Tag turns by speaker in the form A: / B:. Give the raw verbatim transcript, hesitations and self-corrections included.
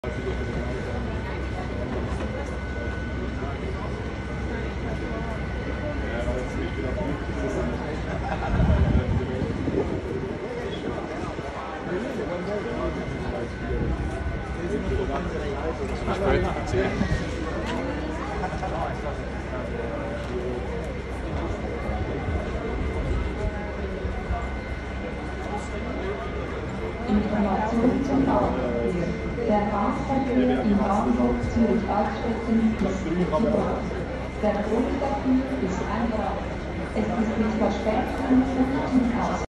A: Aspetta, sì.
B: Information zum Bahnverkehr. Der Bahnverkehr im Bahnhof Zürich-Altstetten ist gebaut. Der Grund dafür ist einfach, es ist mit Verspätung und aus